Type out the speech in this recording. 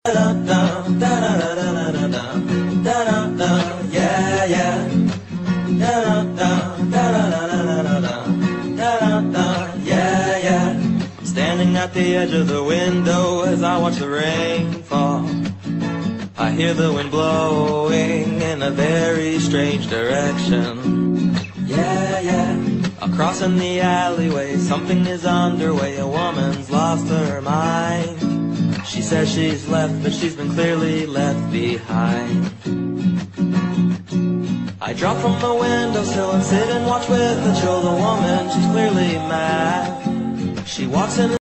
Yeah, yeah. Yeah, yeah. I'm standing at the edge of the window as I watch the rain fall. I hear the wind blowing in a very strange direction. Yeah, yeah. Across in the alleyway, something is underway. A woman's lost her mind. She says she's left, but she's been clearly left behind. I drop from the windowsill and sit and watch with the chill. The woman, she's clearly mad. She walks in